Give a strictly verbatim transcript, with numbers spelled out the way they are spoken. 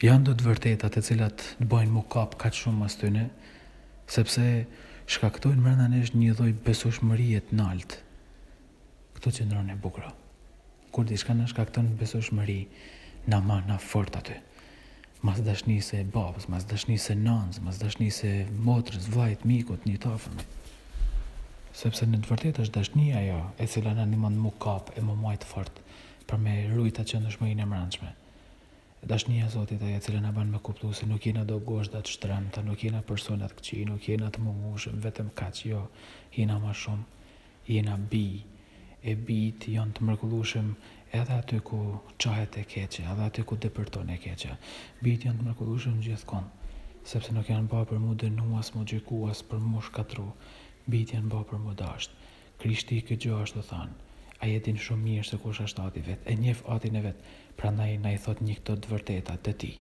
Janë do të vërtetat e cilat të bojnë mu kap kaq shumë mas tyne, sepse shkaktojnë mrenda nesh një lloj besueshmërie të naltë. Këtu qëndron e bukura. Kur diçka na shkakton besueshmëri, na ma na fort aty. Mas dashnisë e babës, mas dashnisë e nanës, mas dashnisë e motrës, vllajt, mikut, një tafën. Sepse në të vërtetë është dashnia ajo e cila na ndihmon mu kap e mu majt fort për me rujt atë qëndrueshmërinë e mbrëmshme. Dashnia e Zotit ajo e cila na bën me kuptu se nuk jena do gozhda të shtrëmta, nuk jena persona të këqij, nuk jena të mungushëm, vetëm kaq, jo, jena më shumë, jena bi. E bijt janë të mrekullueshëm edhe aty ku qahet e keqe, edhe aty ku depërton e keqe. Bijt janë të mrekullueshëm gjithkohë, sepse nuk janë bërë për mu dënu as mu gjyku as për mu shkatru. Bijt janë bërë për mu dasht. Krishti këtë gjë ashtu thanë. Ai e din shumë mirë se kush është ati vet, e njeh atin e vet, prandaj na i thot një këto të vërteta të tij.